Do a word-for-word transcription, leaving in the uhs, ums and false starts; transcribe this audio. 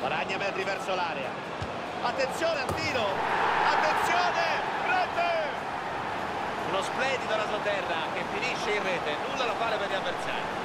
Guadagna metri verso l'area. Attenzione al tiro. Attenzione, rete! Uno splendido rasoterra che finisce in rete, nulla da fare per gli avversari.